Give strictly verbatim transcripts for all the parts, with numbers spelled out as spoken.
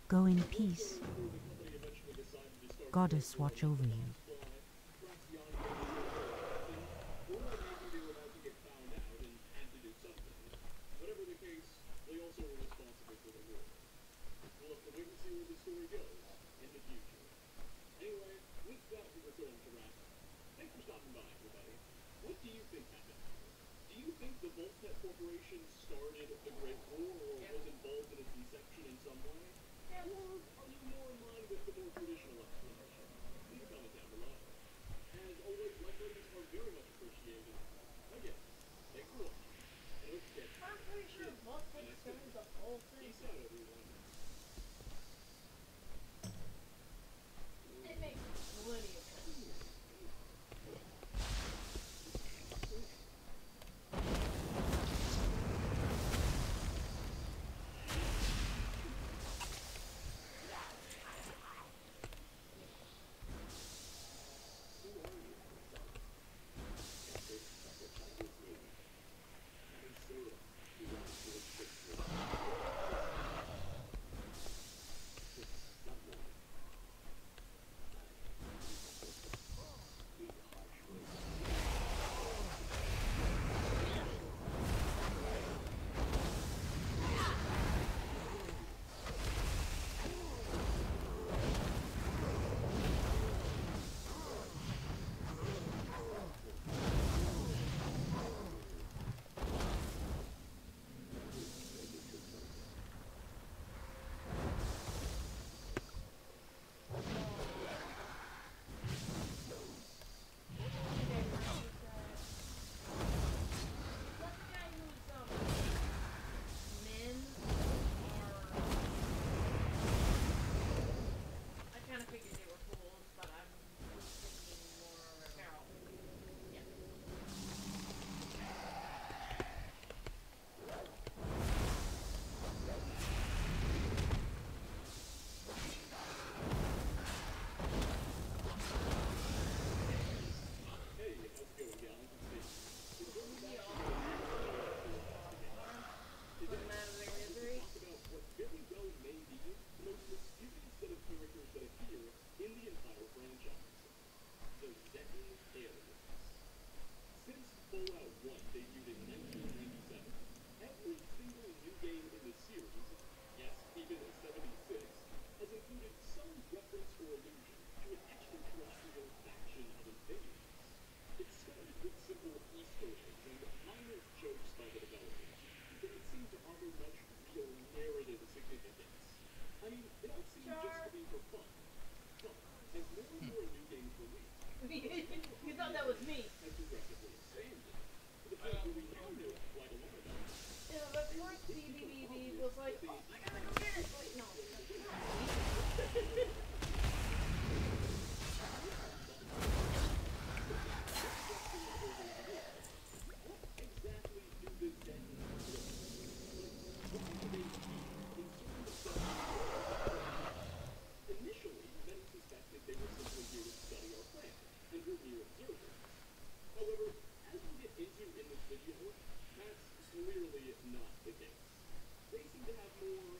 Go in peace. Goddess watch over you. You thought that was me. Yeah, but first B B B B was like, oh, I gotta go get it. Wait, no. However, as we get into in this video, that's clearly not the case. They seem to have more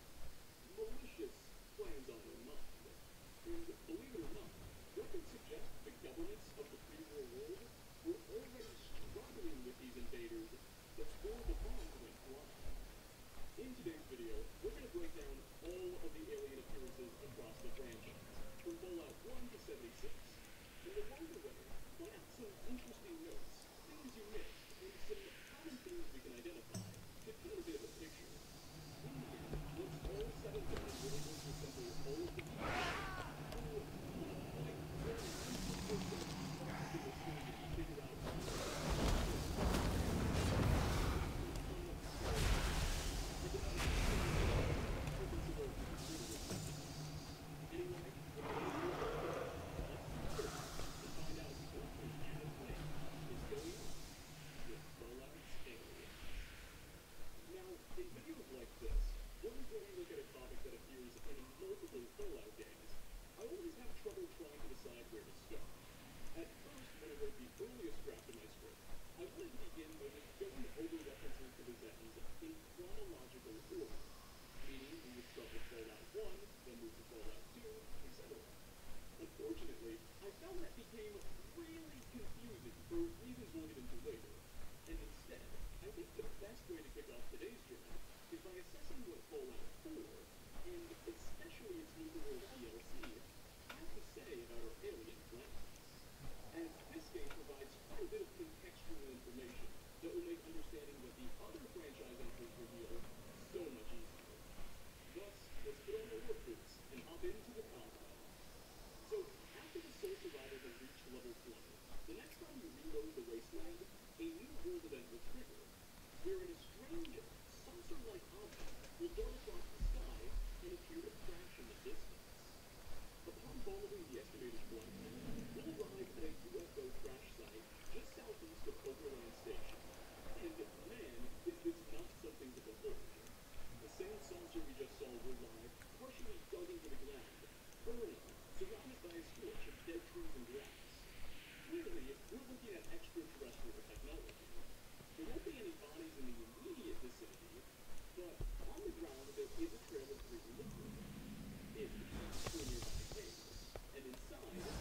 Unfortunately, I found that became really confusing for reasons we'll get into later. And instead, I think the best way to kick off today's journey is by assessing what Fallout four, and especially its New World D L C, has to say about our alien planets. As this game provides quite a bit of contextual information that will make understanding what the other franchise offers reveal so much easier. Thus, let's put on our work boots and hop into the combat. So, after the sole survivor has reached level twenty, the next time you reload the wasteland, a new world event will trigger, wherein a strange, saucer-like object will dart across the sky and appear to crash in the distance. Upon following the estimated flight path, we'll arrive at a U F O crash site just southeast of Overland Station. And man, is this not something to behold. The same saucer we just saw revive, partially dug into the ground, burning, surrounded by a scorch of dead trees and grass. Clearly, we're looking at extraterrestrial technology. There won't be any bodies in the immediate vicinity, but on the ground there is a trail of green liquid. It leads to a nearby cave, and inside there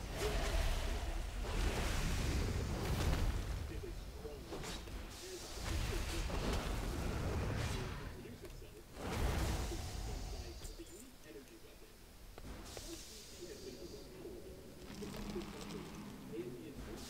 is a strong light. As the picture introduce itself, inside with a unique energy weapon. Once E T has been overpowered, the creature weapon, alien earth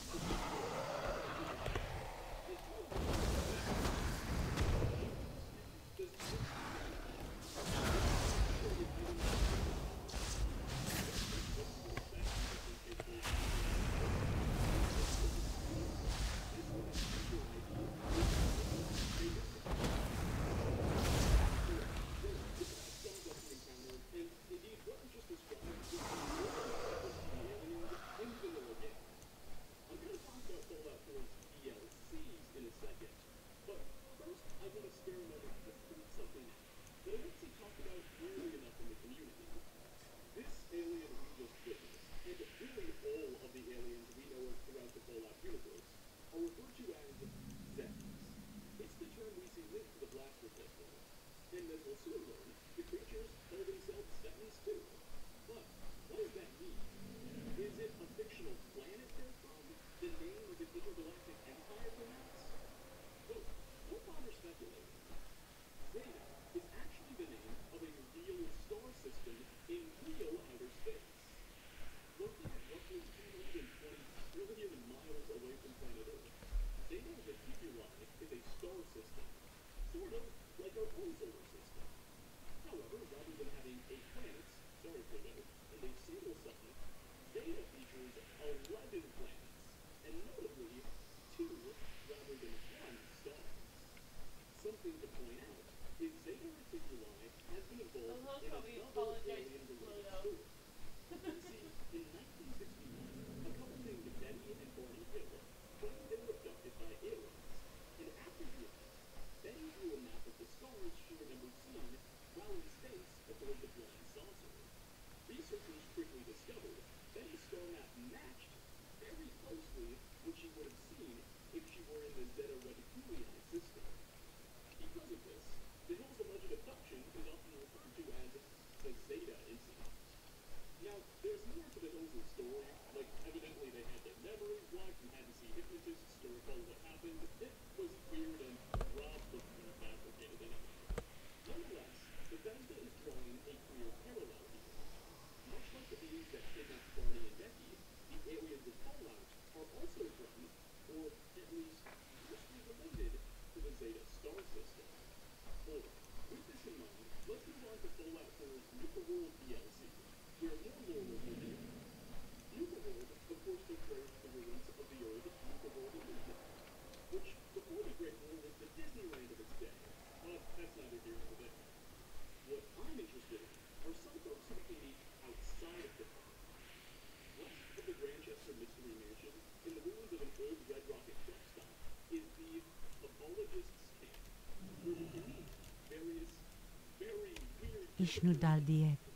Ishnu Daldiek.